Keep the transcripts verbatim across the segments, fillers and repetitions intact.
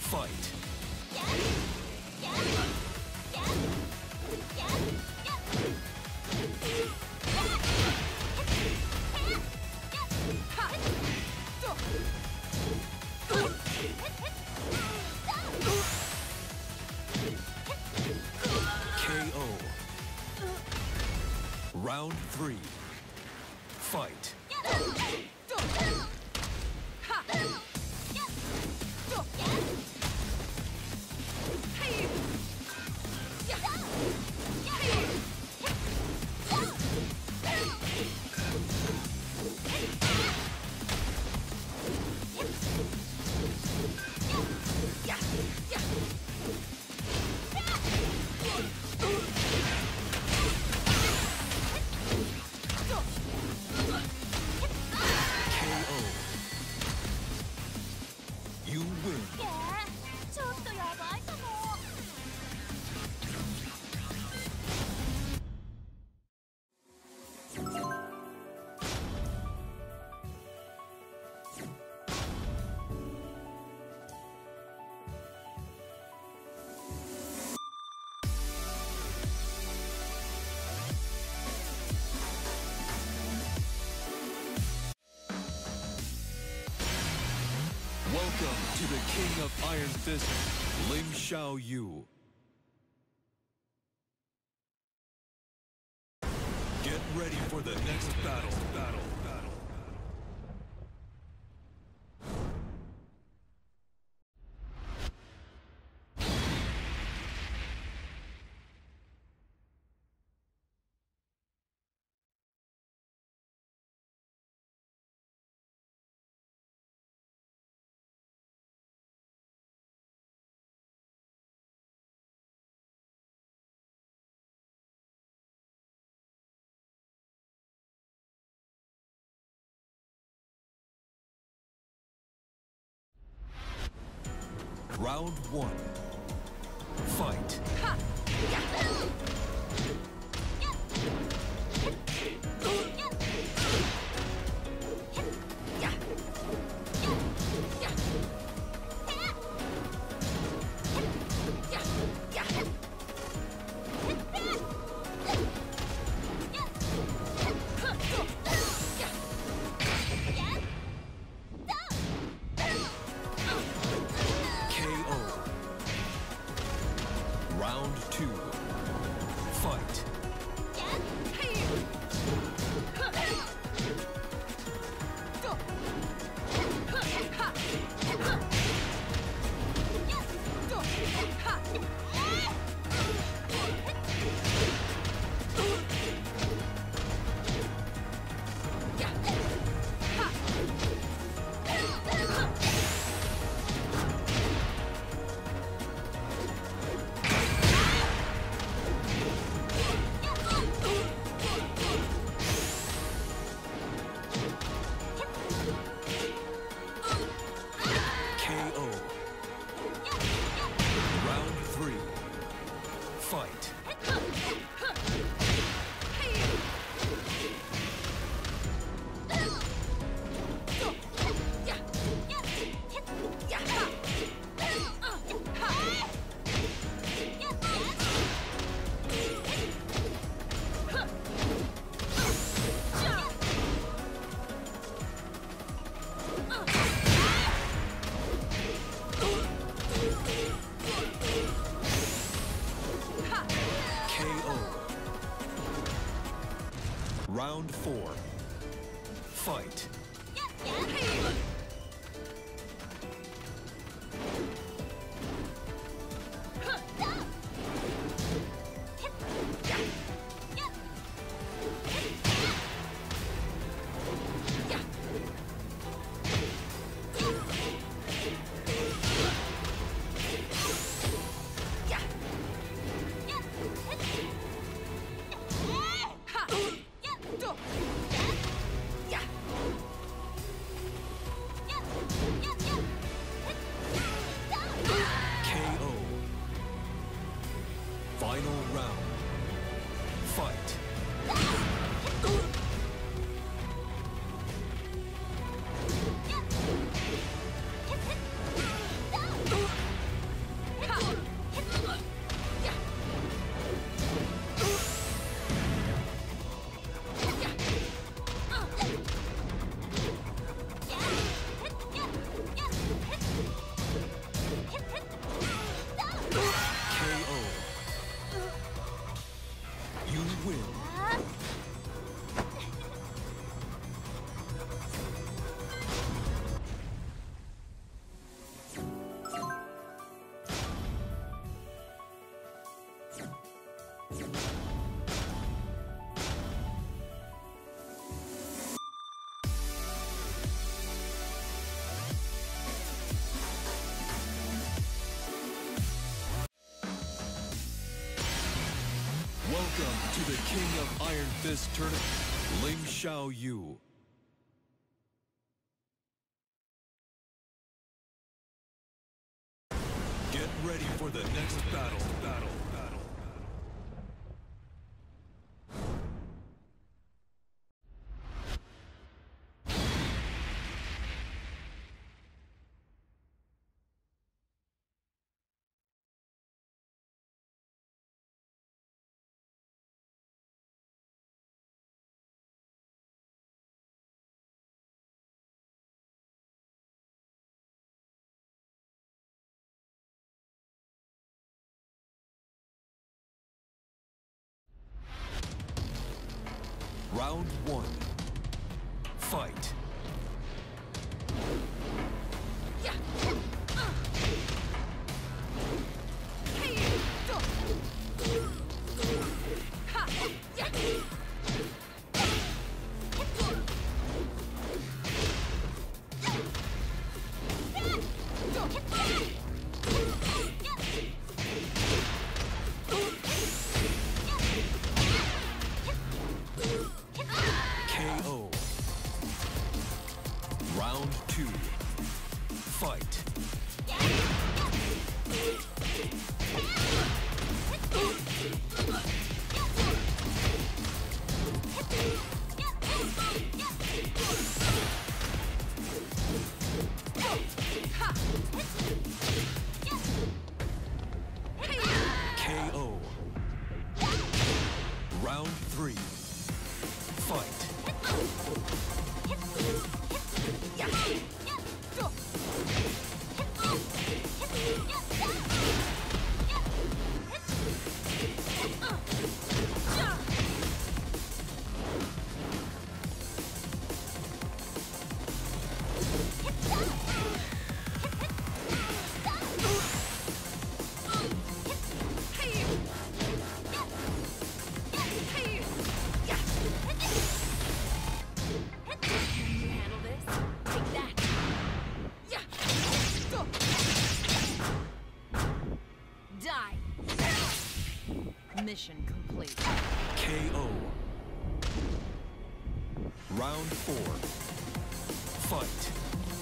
Fight. K O. Round three. Fight. You win. Welcome to the King of Iron Fist, Ling Xiaoyu. Get ready for the next battle. Battle. Battle. Round one. Fight. Round two. Fight. K O. Round three. Fight. K O. Round four. Fight. Final round. Fight. Welcome to the King of Iron Fist tournament, Ling Xiaoyu. Get ready for the next battle. Battle. Battle. Round one. Fight. Round two. Fight. K O. Round three. Fight. Mission complete. K O. Round four. Fight.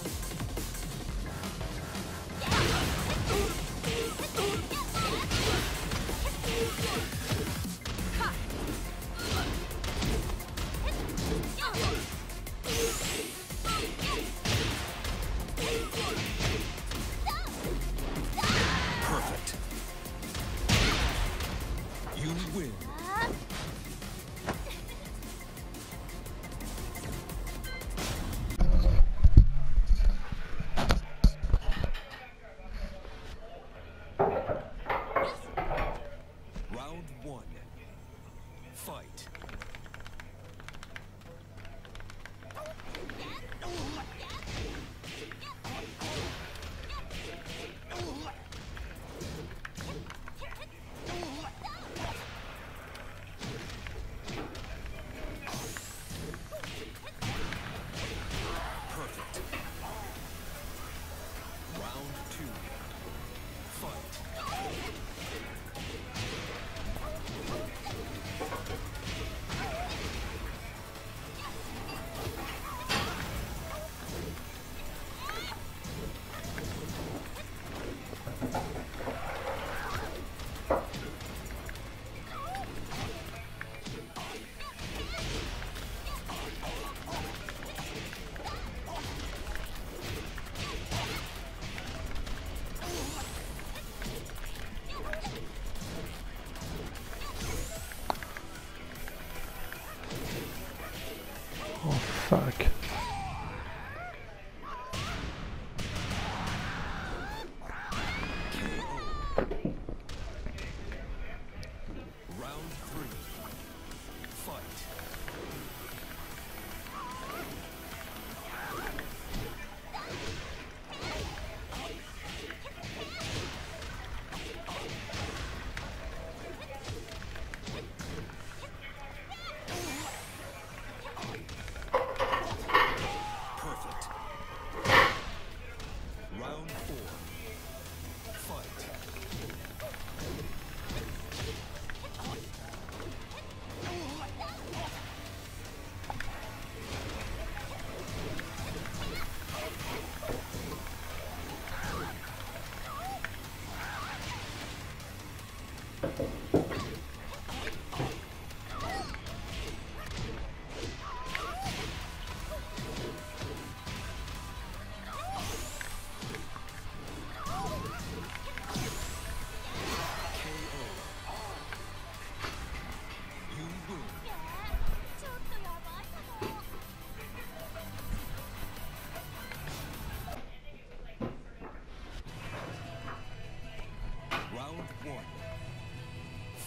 Perfect. You win.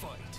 Fight.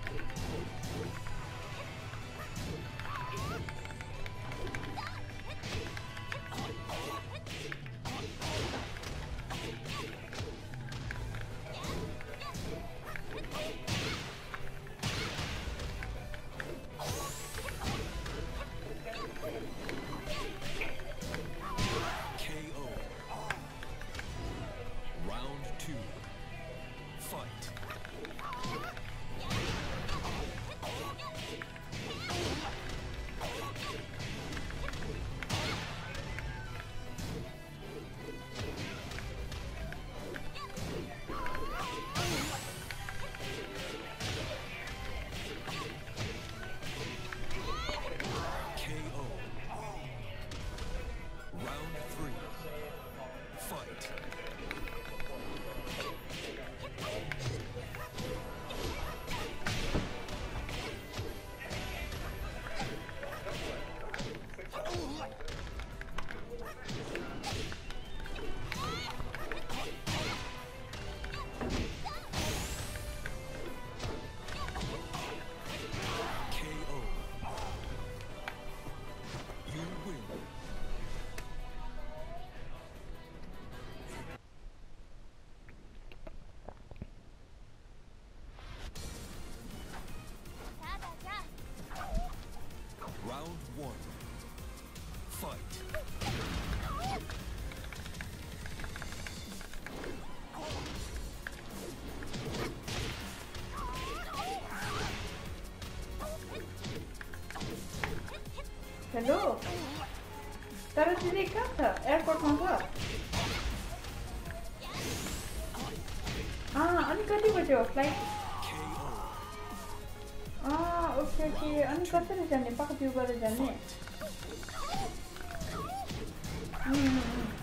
Hello? T'as reçu des cartes? Elle quoi qu'on voit? Ah, on est quand tu vas flight? Ah, ok, ok. On est quand tu जाने pas que tu vas जाने. Hmm.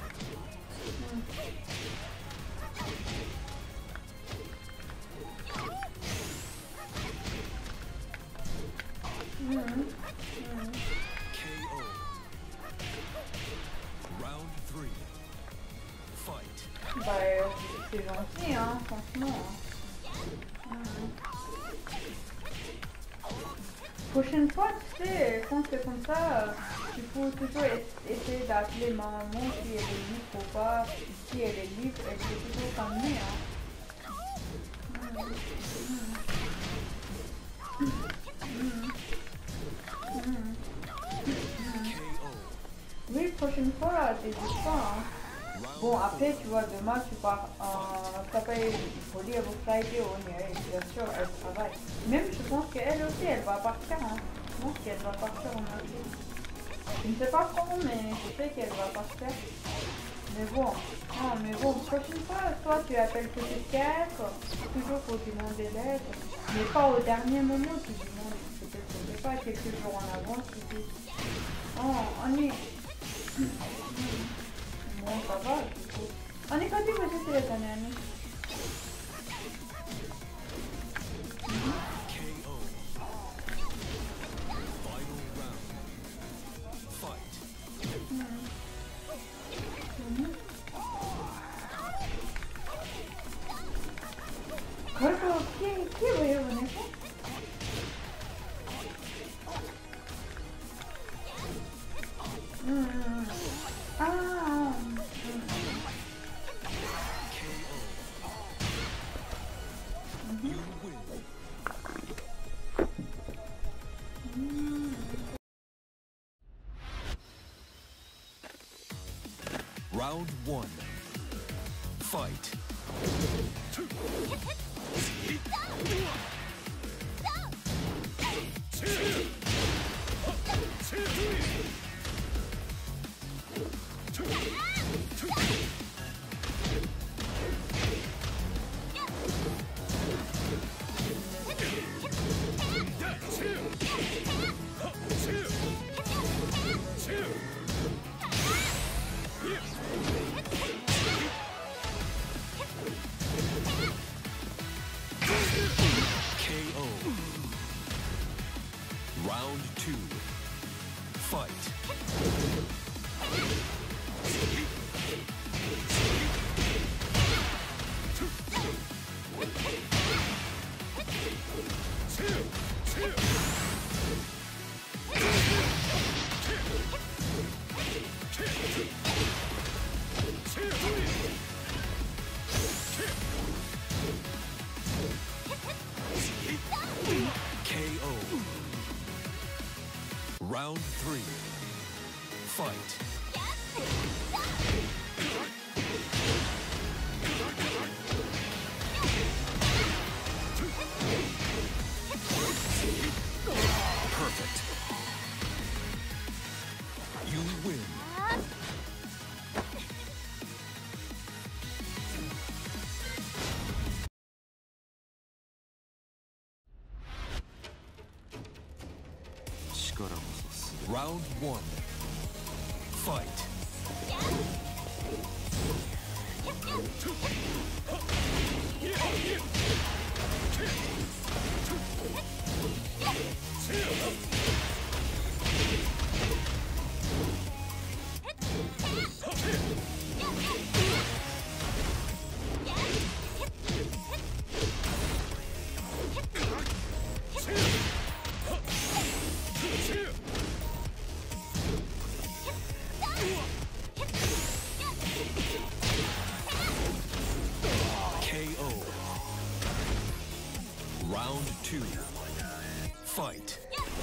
Hmm. Bah, c'est gentil, hein, franchement. Mmh. Prochaine fois, tu sais, quand c'est comme ça, il faut toujours essayer d'appeler ma maman si elle est libre ou pas. Si elle est libre, elle peut toujours t'emmener, hein. Mmh. Mmh. Mmh. Oui, prochaine fois, t'hésites pas, hein. Bon, après, tu vois, demain, tu pars en travail, il faut dire au Friday, bien sûr, elle travaille. Même, je pense qu'elle aussi, elle va partir, hein. Je pense qu'elle va partir en avril. Je ne sais pas quand, mais je sais qu'elle va partir. Mais bon, non, mais bon, prochaine fois, toi, tu appelles peut-être, toujours pour demander l'aide, mais pas au dernier moment, tu demandes, peut-être, je sais pas, quelques jours en avance, tu dis, oh, on est... Bon, ça va, du coup. On est quand tu vas essayer cette année. Corpo, chi, chi volevo ne fare? Mm. Ah. Round one. Fight. Round two. Fight. Round three. Fight. Perfect. You win. Round one. Fight. K O. Round two. Fight.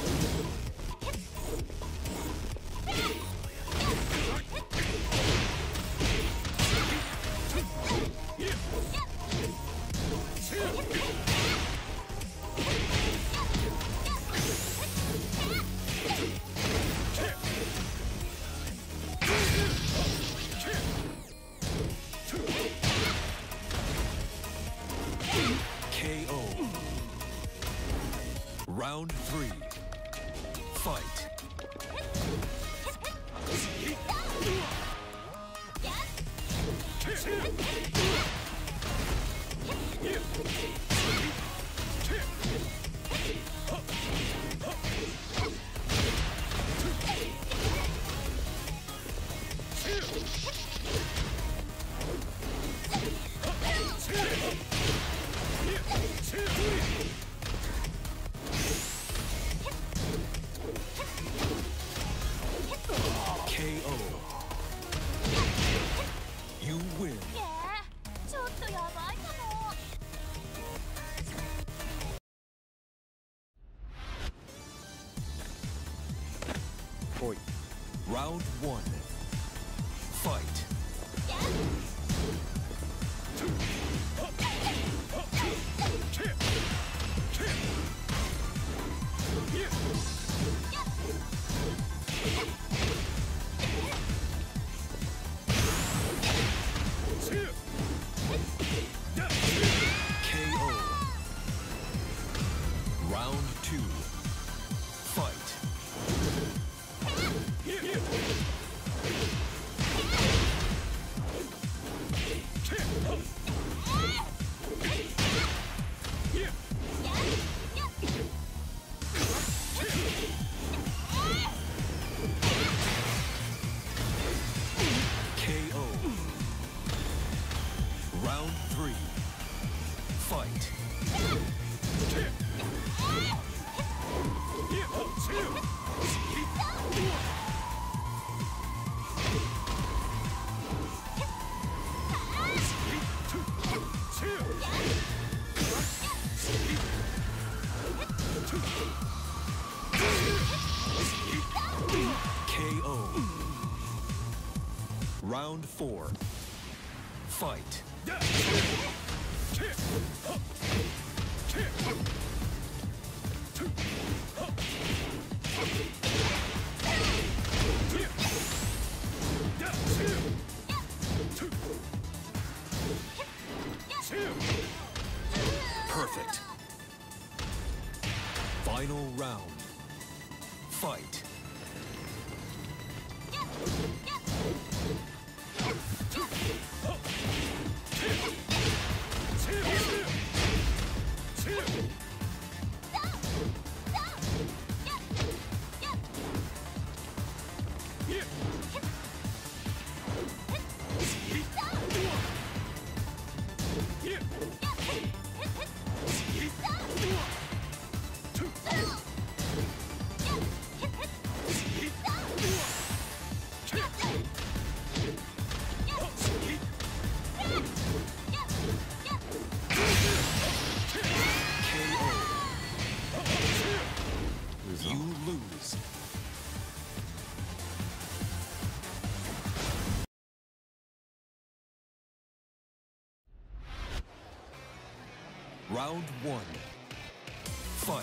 K O. Round three. Fight. K O. You win. Point. Round one. Fight. K O. Round two. Fight. K O. Round three. Fight. K O. Round four. Fight. Perfect. Final round. Fight. You lose. Round one. Fight.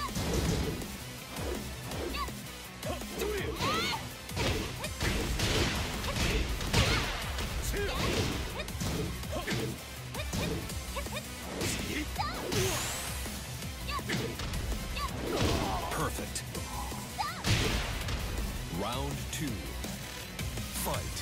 Perfect. Round two. Fight.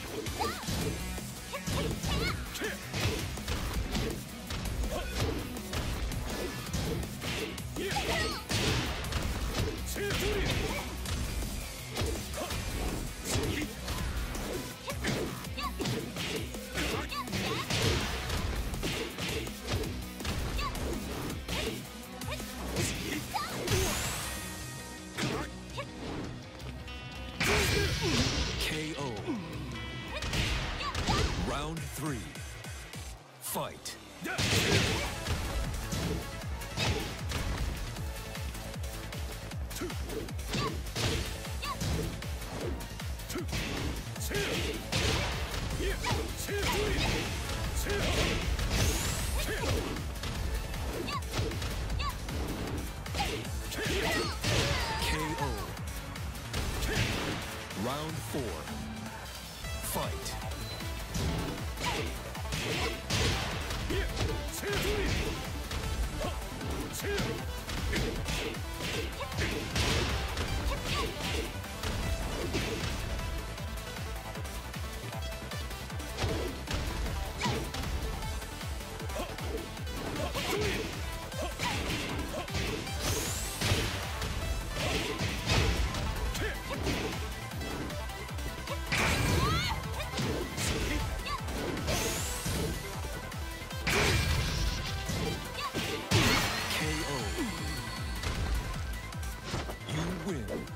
K O. Round three. Fight. K O. Round four. Fight. K O. You win.